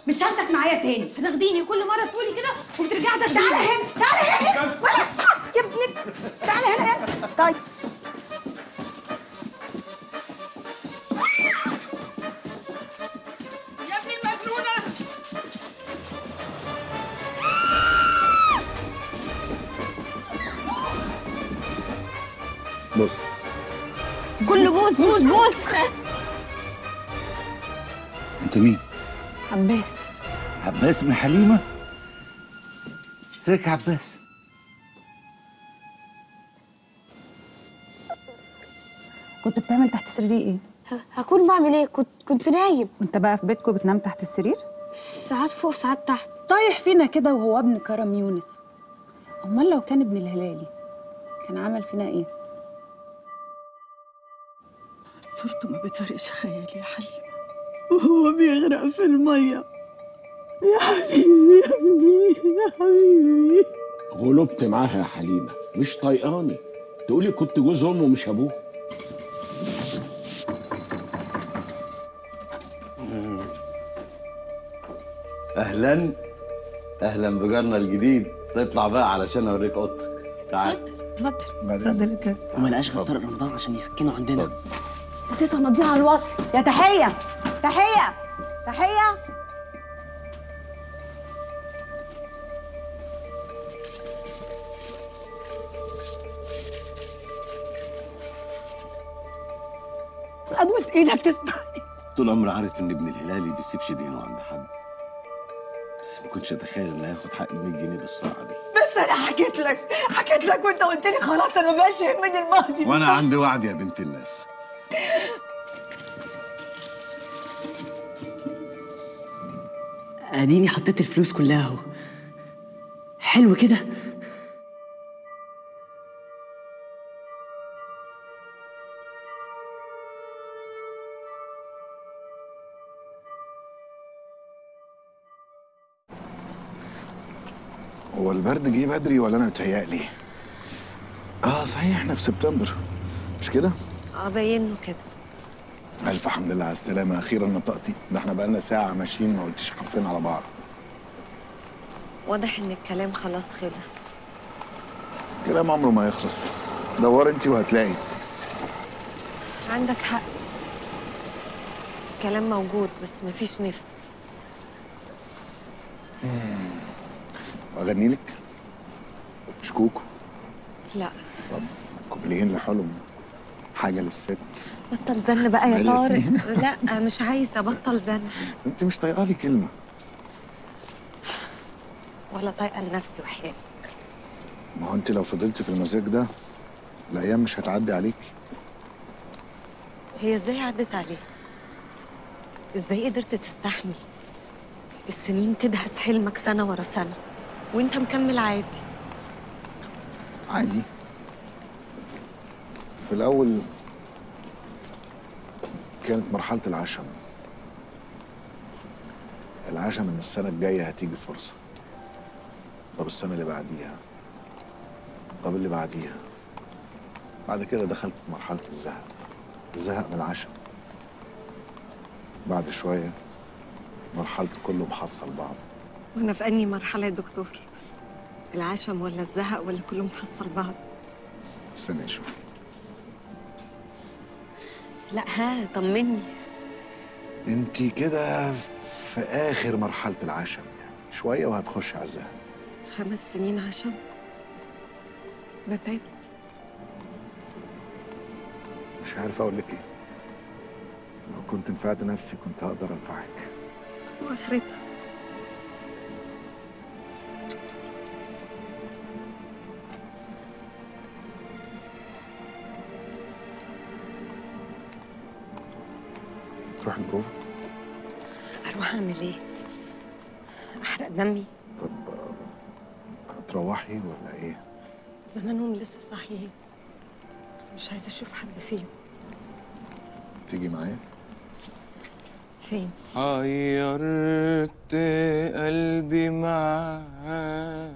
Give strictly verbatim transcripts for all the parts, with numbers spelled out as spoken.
مش هاخدك معايا تاني. هتاخديني كل مره تقولي كده وترجعي تاخديني. تعالى هنا، تعالى هنا ولا يا ابني، تعالى هنا هنا. طيب يا ابني المجنونه. بص كله بوس بوس بوس. انت مين؟ عباس. عباس من حليمه؟ ازيك يا عباس؟ كنت بتعمل تحت سريري ايه؟ هكون بعمل ايه؟ كنت كنت نايم. وانت بقى في بيتكم بتنام تحت السرير؟ ساعات فوق ساعات تحت. طايح فينا كده وهو ابن كرم يونس. امال لو كان ابن الهلالي كان عمل فينا ايه؟ صورته ما بتفرقش خيالي يا حليمه، وهو بيغرق في الميه. يا حبيبي يا ابني يا حبيبي. غلبت معاها يا حليمه، مش طايقاني. تقولي كنت جوز امه مش ابوه. اهلا اهلا بجارنا الجديد. تطلع بقى علشان اوريك اوضتك. تعال. اتفضل اتفضل اتفضل. وما لقاش غير طارق رمضان عشان يسكنوا عندنا. نسيت امضيها على الوصل. يا تحيه تحيه تحيه. ابوس ايدك تسمعني. طول عمري عارف ان ابن الهلالي بيسيبش دينه عند حد، بس ما كنتش اتخيل انه هياخد حق ال مية جنيه بالسرعه دي. بس انا حكيت لك حكيت لك وانت قلت لي خلاص انا ما بقاش يهمني الماضي. وانا عندي وعد يا بنت الناس. اديني حطيت الفلوس كلها اهو. حلو كده. هو البرد جه بدري ولا انا متهيألي؟ اه صحيح احنا في سبتمبر مش كده؟ اه باين كده. الف حمد لله على السلامه، اخيرا نطقتي. ده احنا بقالنا ساعه ماشيين ما قلتيش حرفين على بعض. واضح ان الكلام خلاص خلص. كلام عمره ما يخلص. دور انت وهتلاقي. عندك حق، الكلام موجود بس مفيش نفس. اغني لك شكوكو؟ لا. طب كوبليهين لحلم، حاجه للست. بطل زن بقى يا طارق. لا مش عايزه بطل زن. انت مش طايقه لي كلمه. ولا طايقه لنفسي وحياتك. ما هو انت لو فضلتي في المزاج ده الايام مش هتعدي عليكي. هي ازاي عدت عليك؟ ازاي قدرت تستحمل السنين تدهس حلمك سنه ورا سنه وانت مكمل عادي؟ عادي. في الأول كانت مرحلة العشم. العشم إن السنة الجاية هتيجي فرصة. طب السنة اللي بعديها، طب اللي بعديها. بعد كده دخلت في مرحلة الزهق. الزهق من العشم. بعد شوية مرحلة كله محصل بعض. وانا في انهي مرحله يا دكتور؟ العشم ولا الزهق ولا كله محصل بعض؟ استنى اشوف. لا ها طمني. انت كده في اخر مرحله العشم، يعني شويه وهتخشي على الزهق. خمس سنين عشم؟ انا تعبت. مش عارف اقول لك ايه. لو كنت نفعت نفسي كنت هقدر انفعك. طب واخرتها؟ تروح البروفا؟ اروح اعمل ايه؟ احرق دمي؟ طب هتروحي ولا ايه؟ زمانهم لسه صاحيين، مش عايزه اشوف حد فيهم. تيجي معايا؟ فين؟ حيرت قلبي معاك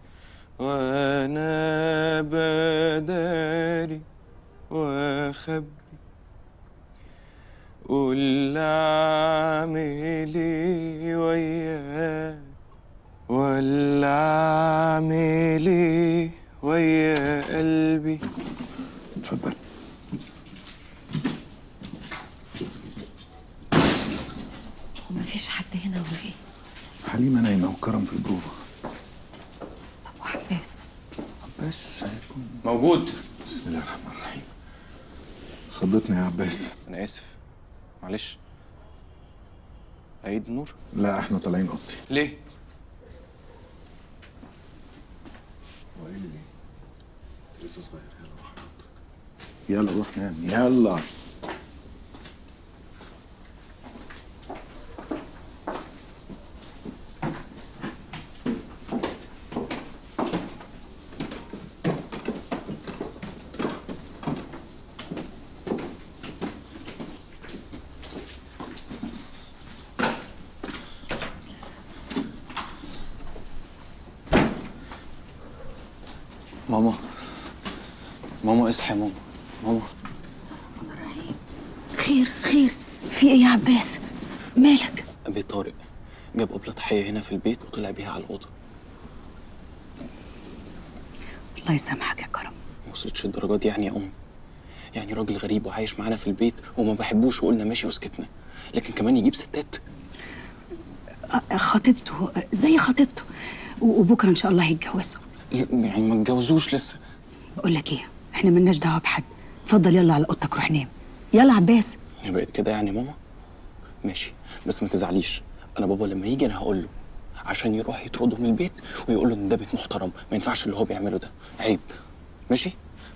وانا بداري واخبي قول اعمل ايه وياك ولا اعمل ايه ويا قلبي. اتفضل. ومفيش حد هنا ولا ايه؟ حليمه نايمه وكرم في البروفه. طب وعباس؟ عباس هيكون موجود. بسم الله الرحمن الرحيم. خضتني يا عباس. انا اسف معلش. عيد النور؟ لا احنا طالعين اوضتي. ليه؟ هو ايه اللي ليه؟ لسه صغير. يلا روح اوضتك. يلا روح نام يلا. ماما ماما اصحي يا ماما. ماما خير خير، في ايه يا عباس؟ مالك؟ ابي طارق جاب قبلة حية هنا في البيت وطلع بيها على الأوضة. الله يسامحك يا كرم. ما وصلتش الدرجة دي يعني يا أم. يعني راجل غريب وعايش معانا في البيت وما بحبوش وقلنا ماشي وسكتنا، لكن كمان يجيب ستات. خطيبته زي خطيبته، وبكره ان شاء الله هيتجوزوا. يعني ما اتجوزوش لسه. بقول لك ايه، احنا ملناش دعوه بحد. اتفضل يلا على اوضتك روح نام. يلا عباس. هي بقت كده يعني ماما؟ ماشي بس ما تزعليش، انا بابا لما يجي انا هقول له عشان يروح يطرده من البيت ويقول له ان ده بيت محترم، ما ينفعش اللي هو بيعمله ده، عيب. ماشي؟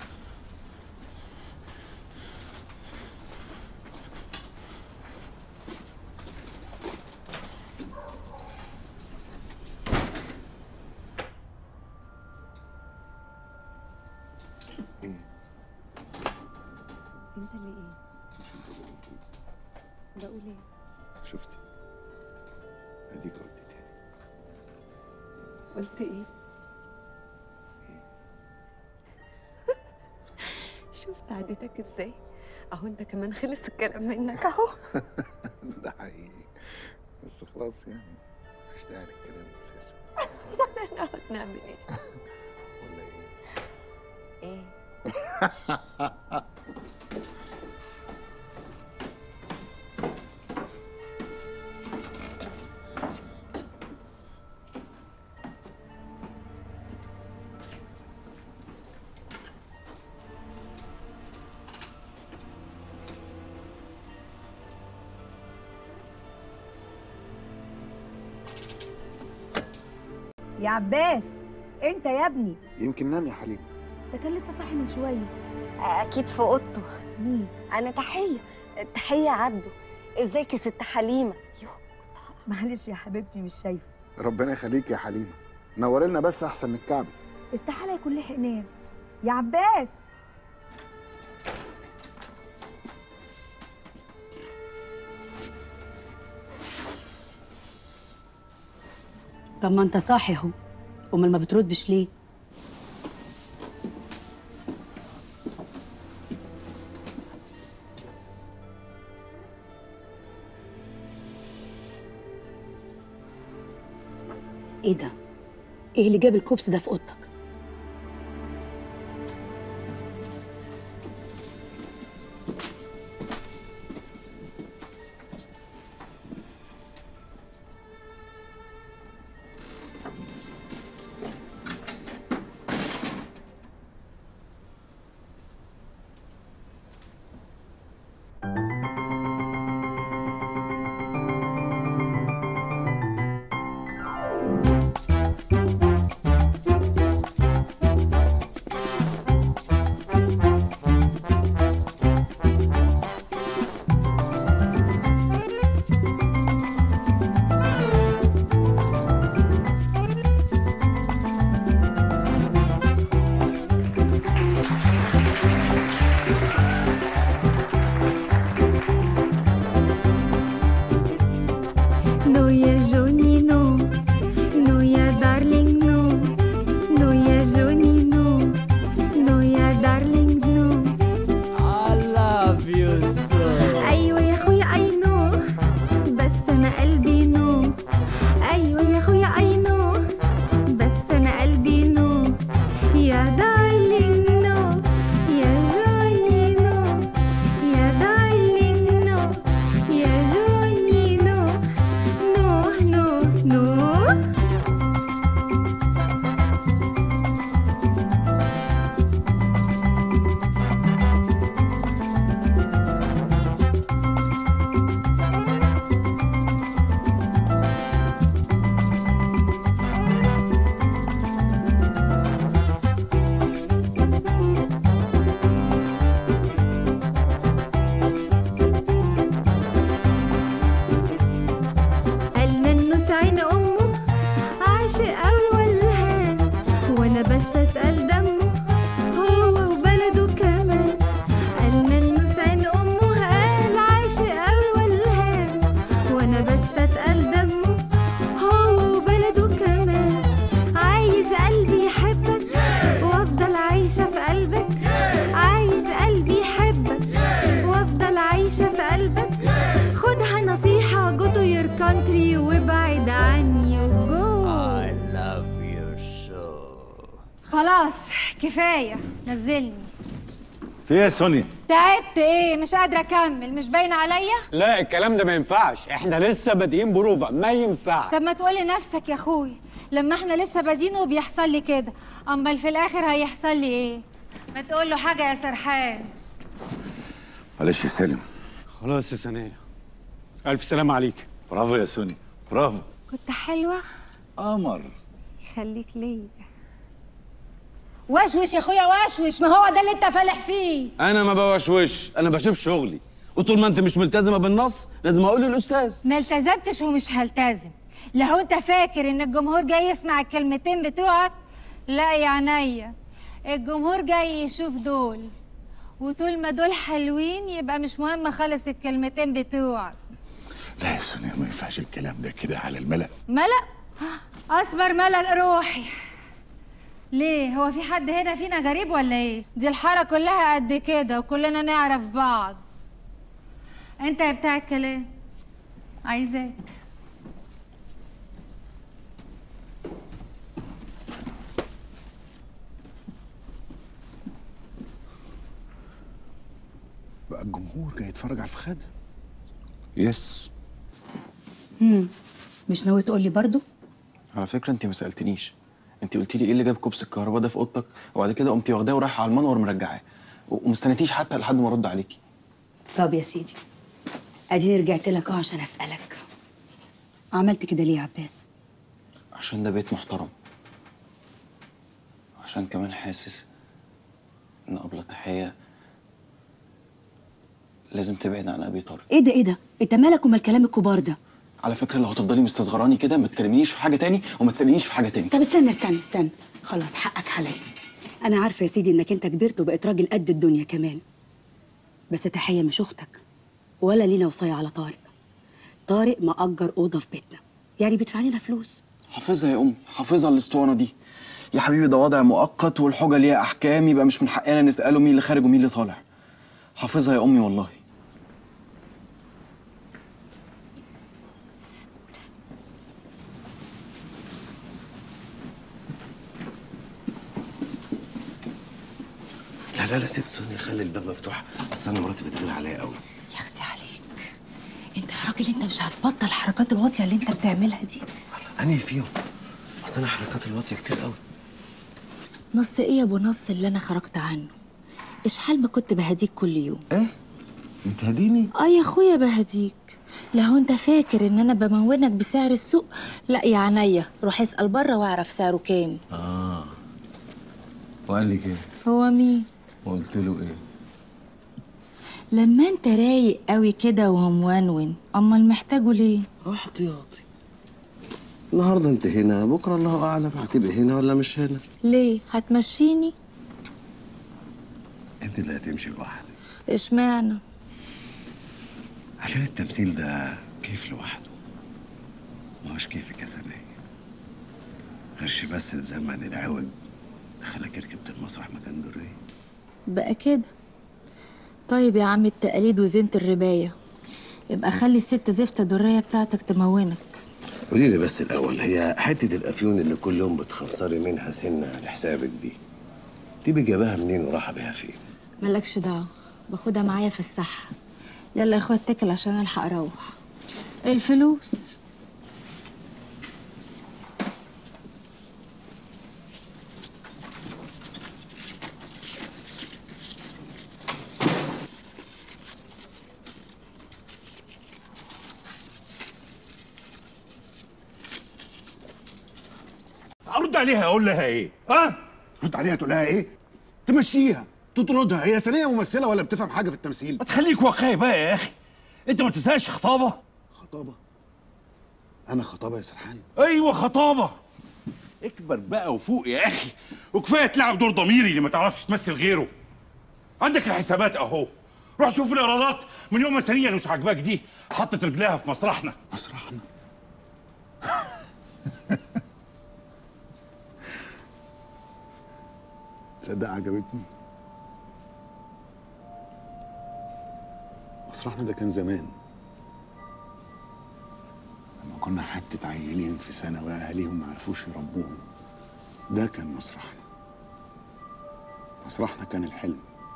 انت اللي ايه؟ بقول ايه؟ شفتي؟ اديك قلت تاني. قلت ايه؟ شفت عادتك ازاي؟ اهو انت كمان خلص الكلام منك اهو. ده حقيقي، بس خلاص يعني مفيش داعي للكلام اساسا. نقعد نعمل ايه؟ ولا ايه؟ ايه؟ يا عباس انت يا ابني. يمكن نام يا حليم. ده كان لسه صاحي من شويه. اكيد في اوضته. مين؟ انا تحيه. تحيه عبده. ازيك يا ست حليمه؟ يوه معلش يا حبيبتي مش شايفه. ربنا يخليك يا حليمه، نوري لنا بس احسن من الكعب. استحاله يكون لحق نام. يا عباس. طب ما انت صاحي اهو، امال ما بتردش ليه؟ ايه ده؟ ايه اللي جاب الكوبس ده في اوضتك؟ I love you so. أيوة يا أخويا خلاص كفايه، نزلني. في ايه يا سونيا؟ تعبت ايه؟ مش قادره اكمل، مش باين عليا؟ لا الكلام ده ما ينفعش، احنا لسه بادئين بروفا، ما ينفعش. طب ما تقولي نفسك يا اخوي، لما احنا لسه بادئين وبيحصل لي كده، امال في الاخر هيحصل لي ايه؟ ما تقول له حاجه يا سرحان. معلش يا سالم. خلاص يا سنية، الف سلامه عليك. برافو يا سونيا، برافو. كنت حلوه؟ قمر. يخليك ليا. وشوش يا اخويا وشوش، ما هو ده اللي انت فالح فيه. انا ما بوشوش، انا بشوف شغلي، وطول ما انت مش ملتزمه بالنص لازم اقول للاستاذ. ما التزمتش ومش هلتزم. لو انت فاكر ان الجمهور جاي يسمع الكلمتين بتوعك، لا يا عينيا، الجمهور جاي يشوف دول، وطول ما دول حلوين يبقى مش مهم خالص الكلمتين بتوعك. لا يا سونيا ما ينفعش الكلام ده كده على الملأ. ملأ؟ اصبر ملأ روحي. ليه؟ هو في حد هنا فينا غريب ولا ايه؟ دي الحارة كلها قد كده وكلنا نعرف بعض. انت يا بتاع الكلام، عايزاك. بقى الجمهور جاي يتفرج على الفخاده. يس. امم مش ناوي تقول لي برضه؟ على فكره انت ما سالتنيش، انت قلتي لي ايه اللي جاب كوبس الكهرباء ده في اوضتك، وبعد كده قمتي واخداه ورايحه على المنور مرجعاه، وما استنيتيش حتى لحد ما ارد عليكي. طب يا سيدي، اديني رجعت لك اهو عشان اسالك، عملت كده ليه يا عباس؟ عشان ده بيت محترم، عشان كمان حاسس ان أبلة تحية لازم تبعد عن ابي طارق. ايه ده ايه ده؟ انت مالك ومال الكلام الكبار ده؟ على فكره لو هتفضلي مستصغراني كده ما تكلمنيش في حاجه تاني وما تسالنيش في حاجه تاني. طب استنى استنى استنى، خلاص حقك عليا. انا عارفه يا سيدي انك انت كبرت وبقيت راجل قد الدنيا كمان، بس تحيه مش اختك ولا لينا وصايه على طارق. طارق مأجر اوضه في بيتنا، يعني بيدفع لنا فلوس. حافظها يا امي، حافظها الاسطوانه دي. يا حبيبي ده وضع مؤقت والحجه ليها احكام، يبقى مش من حقنا نساله مين اللي خارج ومين اللي طالع. حافظها يا امي والله. لا لا لا ست سونيا، خلي الباب مفتوح، اصل انا مراتي بتغير عليا قوي. يا اختي عليك، انت يا راجل انت مش هتبطل الحركات الواطيه اللي انت بتعملها دي. انهي فيهم؟ اصل انا حركات الواطيه كتير قوي. نص ايه يا ابو نص اللي انا خرجت عنه؟ اشحال ما كنت بهديك كل يوم. ايه؟ بتهديني؟ اه يا اخويا بهديك. لو انت فاكر ان انا بمونك بسعر السوق، لا يا عينيا، روح اسال بره واعرف سعره كام. اه وقال لي كده. هو مين؟ وقلت له ايه؟ لما انت رايق قوي كده ومونون، امال محتاجه ليه؟ احتياطي. النهارده انت هنا، بكره الله اعلم هتبقي هنا ولا مش هنا. ليه؟ هتمشيني؟ انت اللي هتمشي لوحدك. اشمعنى؟ عشان التمثيل ده كيف لوحده، ما هوش كيفك يا سنية. غيرش بس الزمن العوج دخلك ركبت المسرح مكان درية. بقى كده. طيب يا عم التقاليد وزينة الرباية، يبقى خلي الست زفتة درية بتاعتك تمونك. قولي لي بس الأول، هي حتة الأفيون اللي كل يوم بتخسري منها سنة لحسابك دي، تبقي جايباها منين ورايحة بيها فين؟ مالكش دعوة، باخدها معايا في الصحة. يلا يا اخويا اتكل عشان الحق اروح. الفلوس ارد عليها اقول لها ايه؟ ها؟ رد عليها تقول لها ايه؟ تمشيها، تطردها. هي ثانيه ممثله ولا بتفهم حاجه في التمثيل؟ ما تخليك واقعي بقى يا اخي، انت ما تزهقش خطابه؟ خطابه؟ انا خطابه يا سرحان؟ ايوه خطابه. اكبر بقى وفوق يا اخي، وكفايه تلعب دور ضميري اللي ما تعرفش تمثل غيره. عندك الحسابات اهو، روح شوف الايرادات من يوم ما ثانيه اللي مش عاجباك دي حطت رجلها في مسرحنا. مسرحنا؟ تصدق عجبتني. مسرحنا ده كان زمان لما كنا حتة عيلين في ثانوي واهاليهم ما عرفوش يربوهم. ده كان مسرحنا. مسرحنا كان الحلم،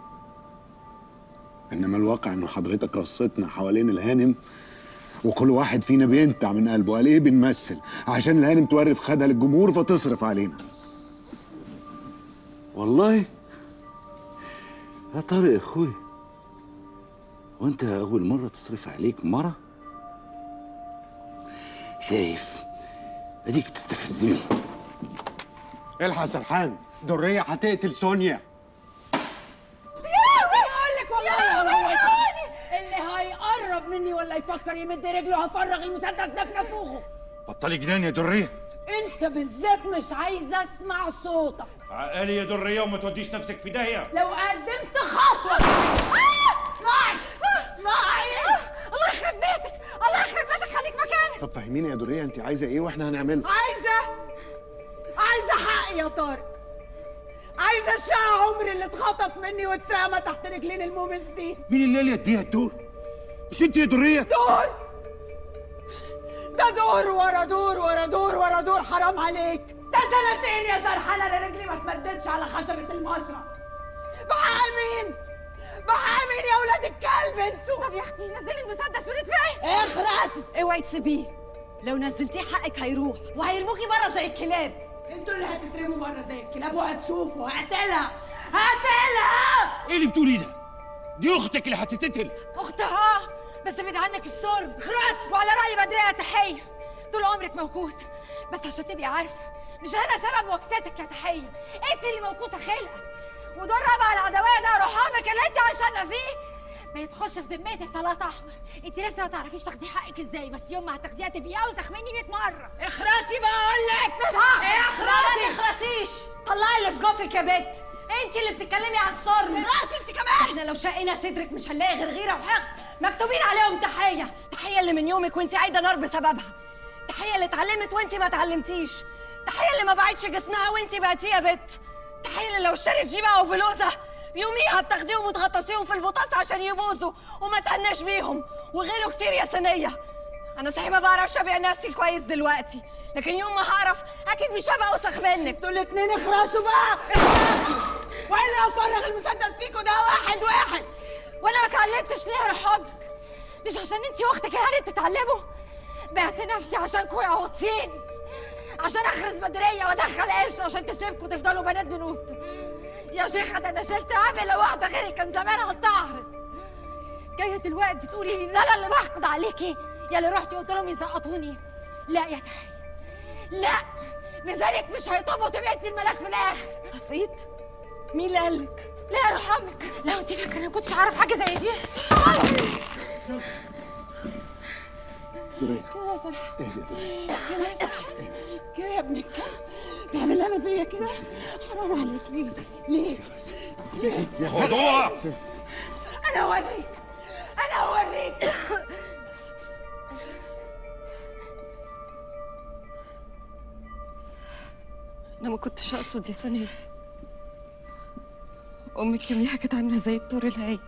انما الواقع انه حضرتك رصتنا حوالين الهانم وكل واحد فينا بينتع من قلبه. قال ايه بنمثل عشان الهانم تورف خدها للجمهور فتصرف علينا. والله يا طارق يا اخوي، وانت اول مره تصرف عليك مره؟ شايف اديك بتستفزني. الحق يا سرحان، درية هتقتل سونيا. بقول لك والله اللي هيقرب مني ولا يفكر يمد رجله هفرغ المسدس ده في نافوخه. بطلي جنان يا دريه. انت بالذات مش عايزه اسمع صوتك. عقالي يا دريه وما توديش نفسك في داهيه. لو قدمت خطوه معي معي الله يخرب بيتك، الله يخرب بيتك، خليك مكانك. طب فهميني يا دريه انت عايزه ايه واحنا هنعمله؟ عايزه عايزه حقي يا طارق، عايزه الشقه عمري اللي اتخطف مني واترمى تحت رجلين المومس دي. مين اللي قال يديها الدور؟ مش انت يا دريه؟ دور ده دور ورا دور ورا دور ورا دور، حرام عليك. ده سنتين يا سرحانه انا رجلي ما اتمدتش على خشبه المسرح. بحق مين؟ بحق مين يا ولاد الكلب انتوا؟ طب يا اختي نزلي المسدس وندفعي. اخرس اوعي تسيبيه، لو نزلتيه حقك هيروح وهيرموكي بره زي الكلاب. انتوا اللي هتترموا بره زي الكلاب وهتشوفوا. هقتلها هقتلها. ايه اللي بتقوليه ده؟ دي اختك اللي هتتقتل. اختها بس بعيد عنك السرب. خلاص. وعلى راي بدريه تحيه، طول عمرك موكوسه، بس عشان تبقي عارفه مش انا سبب وكستك يا تحيه، انت اللي موكوسه خلقه. ودور ربع العدويه ده روح امك اللي انت عشاننا فيه ما يدخلش في ذمتك طلاق احمر. انت لسه ما تعرفيش تاخدي حقك ازاي، بس يوم ما هتاخديها تبقي اوسخ مني مية مره. اخرسي بقول لك. مش هخرس. اخرسي. ما تخرسيش، طلعي اللي في جوفك يا بت. انت اللي بتتكلمي على الصرم. راسي انت كمان. احنا لو شقينا صدرك مش هنلاقي غير غيره وحقد مكتوبين عليهم تحيه. تحيه اللي من يومك وانت عايده نار بسببها. تحيه اللي اتعلمت وانت ما اتعلمتيش. تحيه اللي ما باعتش جسمها وانت بعتيه يا بت. تحيه اللي لو اشترت جيبه او بلوزه يوميها بتاخديهم وتغطسيهم في البوتاس عشان يبوظوا وما تهناش بيهم. وغيره كتير يا سنيه. انا صحيح ما بعرفش ابيع نفسي كويس دلوقتي، لكن يوم ما هعرف اكيد مش هبقى اوسخ منك. انتوا الاتنين اخرسوا بقى، اخرسوا والا هفرغ المسدس فيكوا ده واحد واحد. وانا ما اتعلمتش ليه روح امك؟ مش عشان انتي واختك الهاني بتتعلموا؟ بعت نفسي عشانكوا يا واطيين، عشان اخرس بدريه وادخل قش عشان تسيبكوا تفضلوا بنات بنوت. يا شيخه ده انا شلت قبل لو واحده غيري كان زمان هتعرض. جايه دلوقتي تقولي لي ده انا اللي بحقد عليكي يا اللي رحتي قلت لهم يسقطوني؟ لا يا تحيه، لا، لذلك مش هيطبوا تبقي انتي الملاك في الاخر. تسقيط؟ مين اللي قالك؟ لا يا روح امك، لا انت فاكره انا ما كنتش اعرف حاجه زي دي؟ كده يا سرحان، كده يا سرحان، كده يا ابن الكلب، تعمل انا فيا كده؟ حرام عليك. ليه؟ ليه؟ ليه؟ يا خدوها. انا اوريك، انا اوريك. انا ما كنتش اقصد يا سنية. امك يوميها كانت عامله زي الطور الهاي،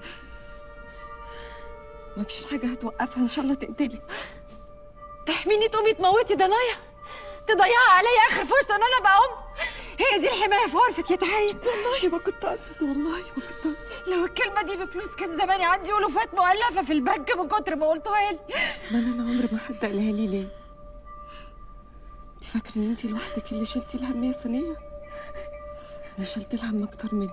مفيش حاجه هتوقفها، ان شاء الله تقتلك. تحميني تقومي تموتي ضنايا، تضيعي عليا اخر فرصه ان انا ابقى ام؟ هي دي الحمايه في عرفك يا تحيه؟ والله ما كنت اقصد، والله ما كنت اقصد. لو الكلمه دي بفلوس كان زماني عندي الوفات مؤلفه في البنك من كتر ما قلتوها لي. ما انا عمري ما حد قالها لي. ليه؟ انت فاكره ان انت لوحدك اللي شلتي الهم يا سنيه؟ انا شلت الهم اكتر منك.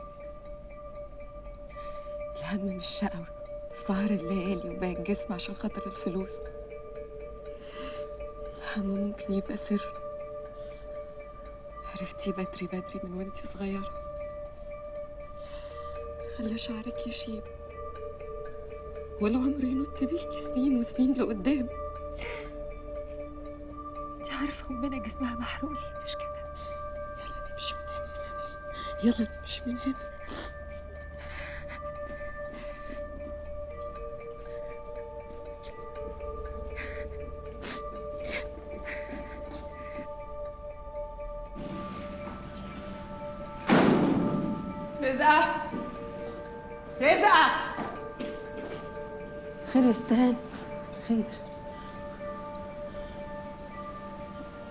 الهم مش شقوي، سهر الليالي وباقي الجسم عشان خاطر الفلوس. الهم ممكن يبقى سر عرفتيه بدري بدري من وانتي صغيرة، خلى شعرك يشيب والعمر ينط بيكي سنين وسنين لقدام. انت عارفة أمنا جسمها محروق ليه مش كده؟ يلا نمشي من هنا يا سنية، يلا نمشي من هنا. رزقة، رزقة، خير يا استاذ، خير.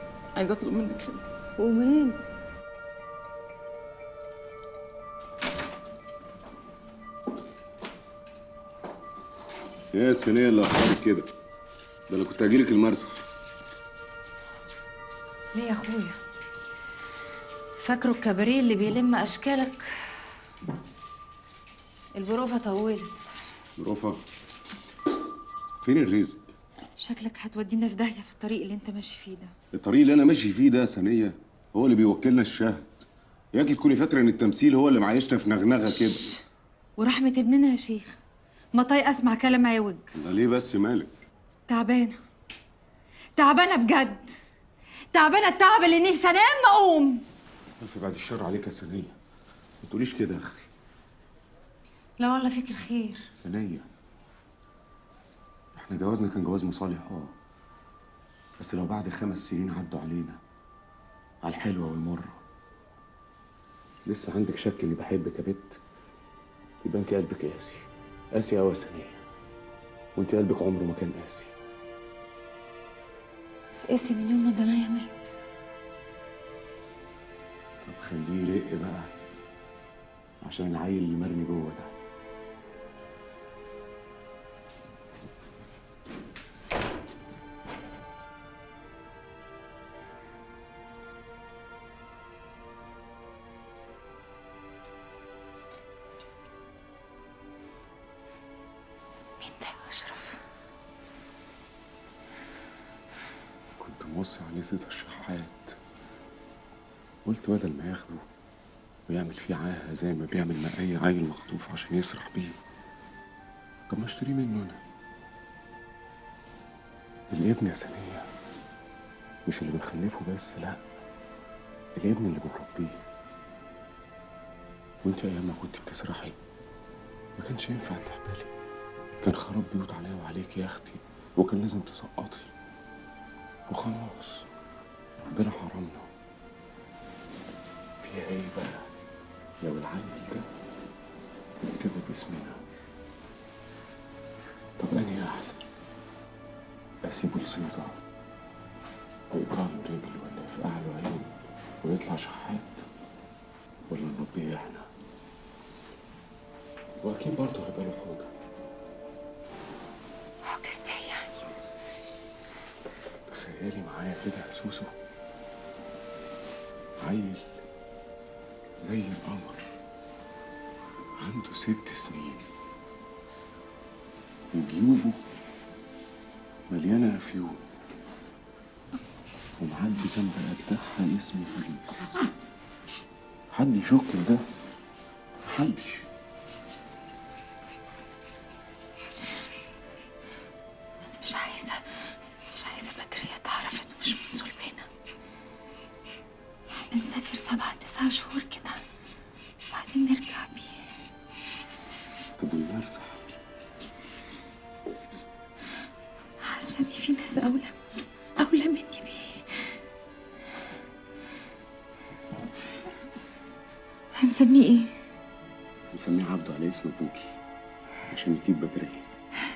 عايزة أطلب منك خدمة. ومنين؟ يا سنية اللي اخرت كده، ده انا كنت هجيلك المرسى. ليه يا اخويا؟ فاكره الكباريه اللي بيلم اشكالك؟ البروفه طولت. بروفة؟ فين الرزق؟ شكلك هتودينا في داهيه في الطريق اللي انت ماشي فيه ده. الطريق اللي انا ماشي فيه ده يا سنية هو اللي بيوكلنا الشهد. ياكي تكوني فاكره ان التمثيل هو اللي معيشنا في نغنغه كده. ورحمه ابننا يا شيخ، ما طايق اسمع كلام عوج. ده ليه بس مالك؟ تعبانه تعبانه بجد، تعبانه التعب اللي نفسي انام اقوم. الف بعد الشر عليك يا سنية، ما تقوليش كده يا اختي. لا والله فيك الخير. سنية، احنا جوازنا كان جواز مصالح اه، بس لو بعد خمس سنين عدوا علينا على الحلوة والمرة لسه عندك شك اني بحبك يا بت، يبقى انت قلبك قاسي، قاسي قوي يا سنية، وانت قلبك عمره ما كان قاسي. قاسي من يوم ما ضنايا مات. طب خليه يرق بقى عشان العيل اللي مرمي جوه ده. مين ده يا اشرف؟ كنت موصي عليه زيت الشحات، قلت بدل ما ياخده ويعمل فيه عاهه زي ما بيعمل مع اي عيل مخطوف عشان يسرح بيه، طب ما اشتريه منه انا. الابن يا سنية مش اللي بنخلفه بس، لا، الابن اللي بنربيه. وانت ايام ما كنت بتسرحي ما كانش ينفع تحبلي، كان خراب بيوت عليا وعليك يا اختي، وكان لازم تسقطي وخلاص. ربنا حرمنا، فيها ايه بقى لو العيل ده يكتبه باسمنا؟ طب انهي احسن، اسيبه لزيطة ويقطع له رجل ولا يفقع له عين ويطلع شحات، ولا نربيه احنا؟ واكيد برضه هيبقى له حوجه. حوجه ازاي يعني؟ تخيلي معايا كده يا سوسو، عيل زي القمر عنده ست سنين وجيوبه مليانه افيون ومعدي جنب اجدعها اسمه بوليس. حد يشك في ده؟ محدش. انا مش عايزه مش عايزه بدريه تعرف انه مش من صلبنا. احنا نسافر سبعة تسع شهور كده وبعدين نرجع بيه. طب والمرسح؟ حاسه ان في ناس اولى اولى مني بيه. هنسميه ايه؟ هنسميه عبده على اسم ابوكي عشان يجيب بدرية.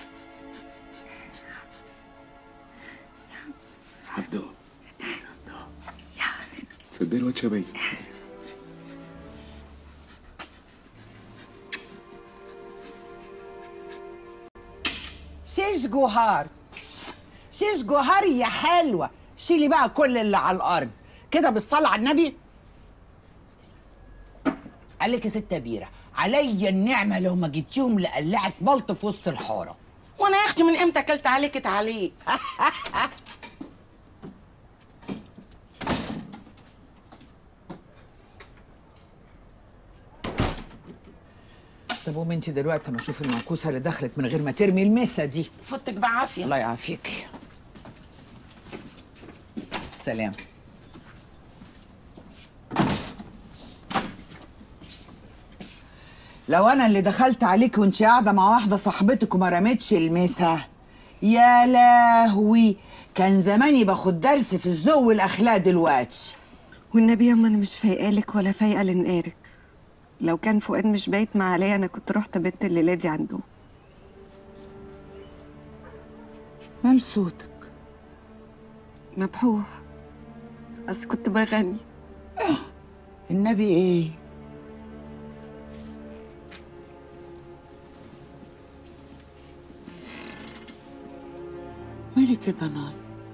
عبده عبده يا عبد تصدقي الواد شبهي. شيش جوهر، شيش جوهر يا حلوة، شيلي بقى كل اللي على الأرض كده بالصلاة على النبي. عليك يا ست بيرة، عليا النعمة لو ما جبتيهم لقلعت بلط في وسط الحارة. وانا يا اختي من امتى اكلت عليك تعليق؟ طب قومي انت دلوقتي انا اشوف المنكوسة اللي دخلت من غير ما ترمي المسة دي. فوتك بعافية. الله يعافيك. السلام. لو انا اللي دخلت عليك وانت قاعده مع واحده صاحبتك وما رميتش المسها، يا لهوي كان زماني باخد درس في الذوق والاخلاق دلوقتي. والنبي ياما انا مش فايقالك ولا فايقه لنقارك. لو كان فؤاد مش بايت مع عليا انا كنت رحت بيت الليله دي عنده. مال صوتك؟ مبحوح، بس كنت بغني. النبي ايه؟ لي كده ناي؟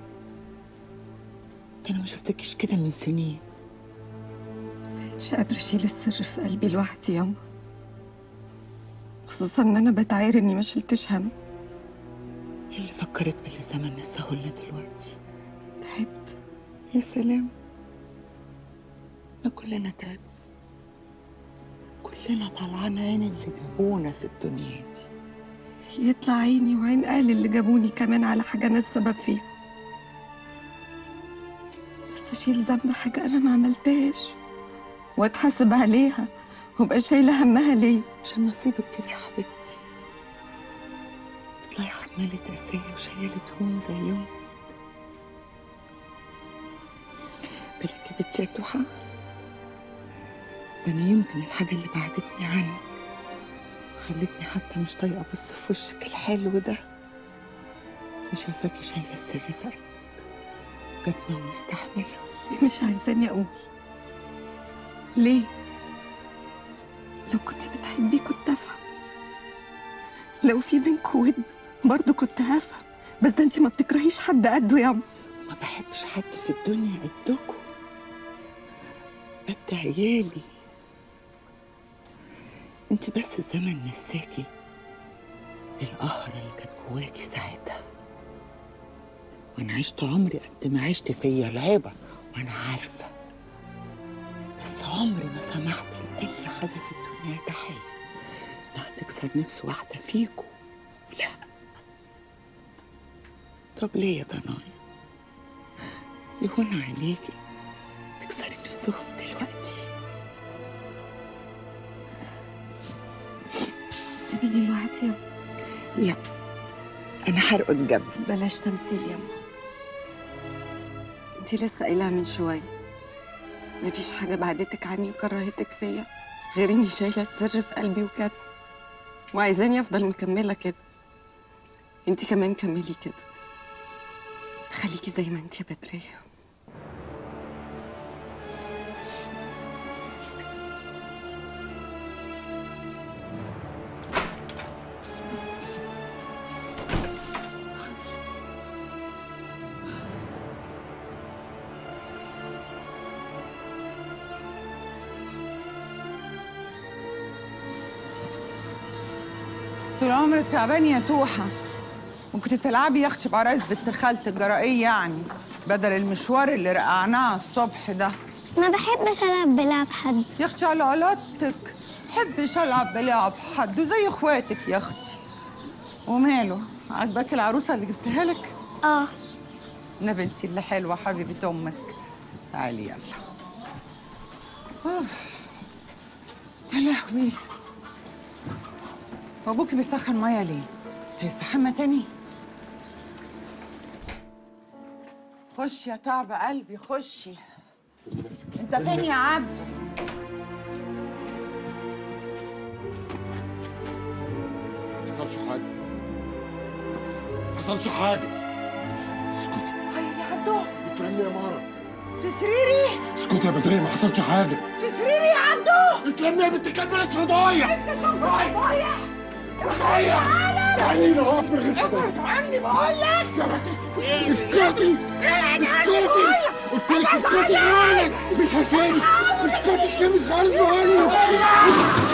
ده انا ما شفتكش كده من سنين. مبقتش قادرة اشيل السر في قلبي لوحدي ياما، خصوصا ان انا بتعاير اني ما شلتش هم. ايه اللي فكرك باللي زمان نساه لنا دلوقتي؟ تعبت. يا سلام، ما كلنا تعب، كلنا طلعنا عين اللي جابونا في الدنيا دي. يطلع عيني وعين اهلي اللي جابوني كمان على حاجة انا السبب فيها، بس اشيل ذنب حاجة انا ما عملتهاش واتحاسب عليها وابقى شايلة همها ليه؟ عشان نصيبك كده يا حبيبتي، تطلعي حمالة قاسية وشايلة هموم زيهم. بالك يا بنتي يا توحة، ده انا يمكن الحاجة اللي بعدتني عنك خلتني حتى مش طايقة ابص في وشك الحلو ده. انا شايفاكي شايلة السر في قلبك، كاتمة ومستحملة. ليه مش عايزاني اقول؟ ليه؟ لو كنت بتحبي كنت افهم، لو في بينكوا ود برضه كنت هفهم، بس ده انتي ما بتكرهيش حد قده ياما. ما بحبش حد في الدنيا قدكوا، قد عيالي. انتي بس الزمن نساكي القهرة اللي كانت جواكي ساعتها، وانا عشت عمري قد ما عشت فيا العبر وانا عارفة، بس عمري ما سمحت لأي حاجة في الدنيا تحية انها تكسر نفس واحدة فيكوا. لا. طب ليه يا ضنايا؟ يهون عليكي تكسري نفسهم دلوقتي؟ سيبيني لوحدي ياما. لا، انا هرقد جنبي. بلاش تمثيل ياما، انتي لسه قايلها من شويه مفيش حاجه بعدتك عني وكرهتك فيا غير اني شايله السر في قلبي وكده، وعايزاني افضل مكمله كده. انتي كمان كملي كده، خليكي زي ما انتي يا بدريه. طول عمرك تعبانة يا توحة، ممكن تلعبي يا اختي بعرايس بنت خالتك الجرائية يعني، بدل المشوار اللي رقعناه الصبح ده. ما بحبش العب بلعب حد يا اختي على قلاتك، بحبش العب بلعب حد وزي اخواتك يا اختي. وماله، عجباك العروسة اللي جبتها لك؟ اه. يا بنتي اللي حلوة حبيبة امك. تعالي يلا. اوف يا لهوي، وابوكي بيسخن ميه ليه؟ هيستحمى تاني؟ خشي يا تعب قلبي خشي. انت فين يا عبد؟ ما حصلش حاجة، ما حصلش حاجة. اسكتي. هيا يا عبدو. اتلمي يا مارا. في سريري. اسكتي يا بدرية، ما حصلش حاجة. في سريري يا عبدو. اتلمي يا بنت الكلب، بلاش فضايح. لسه شفت فضايح. فضايح. تعالي لي اهو من غير ابعد عني بقول لك. يا بنت اسكتي. ابعد عني اسكتي. بقول لك. قلت لك اسكتي خالص، مش هسيبك. اسكتي كلمة خالص بقول لك.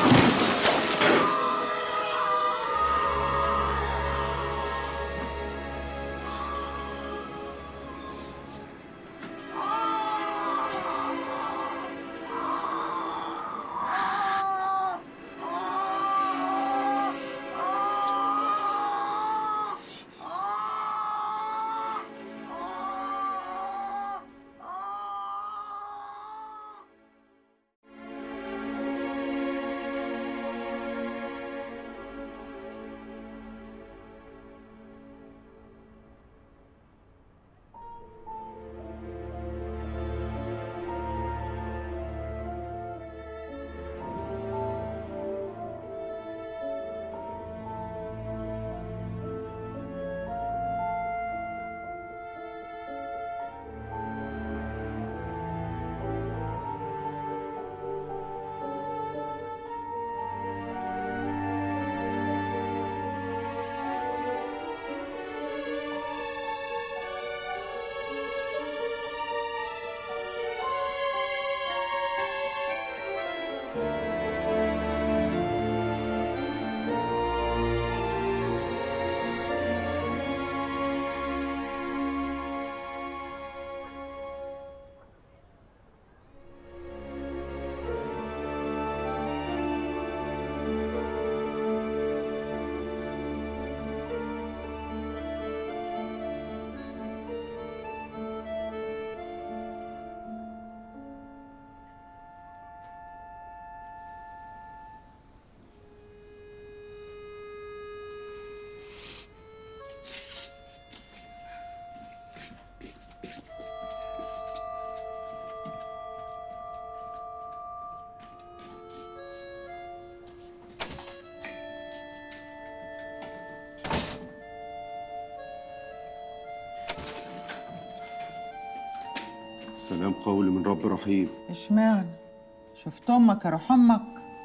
سلام قول من رب رحيم. اشمعنى؟ شفت امك يا روح امك؟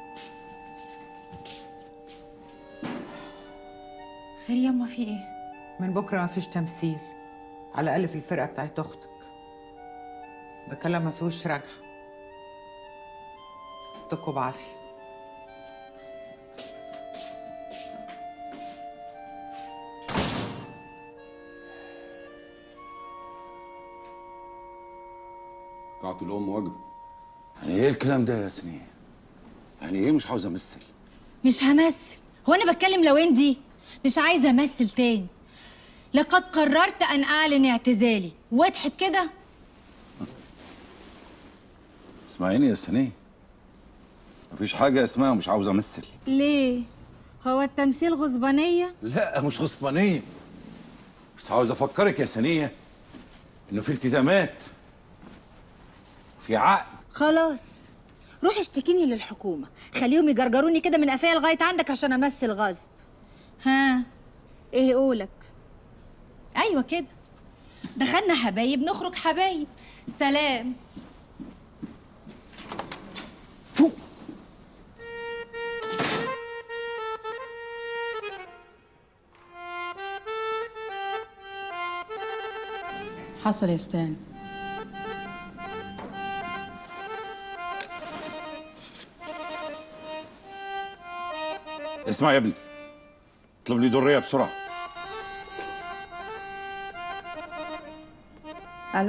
خير يما في ايه؟ من بكره ما فيش تمثيل، على الاقل في الفرقه بتاعت اختك. ده كلام ما فيهوش رجعه. اتقوا بعافيه. طاعة الام واجبه. يعني ايه الكلام ده يا سنين؟ يعني ايه مش عاوز امثل؟ مش همثل. هو انا بتكلم لوين؟ مش عايزه امثل تاني. لقد قررت ان اعلن اعتزالي. وضحت كده؟ اسمعيني يا سنين، مفيش حاجه اسمها مش عاوز امثل. ليه؟ هو التمثيل غصبانيه؟ لا مش غصبانيه، بس عاوز افكرك يا سنيه انه في التزامات، في عقد. خلاص روح اشتكيني للحكومه، خليهم يجرجروني كده من قفايا لغايه عندك عشان امثل غصب. ها ايه قولك؟ ايوه كده، دخلنا حبايب نخرج حبايب. سلام. حصل يا ستان. اسمع يا ابني، اطلب لي دريه بسرعه. الو.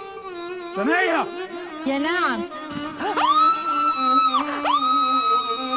ثنية. يا نعم.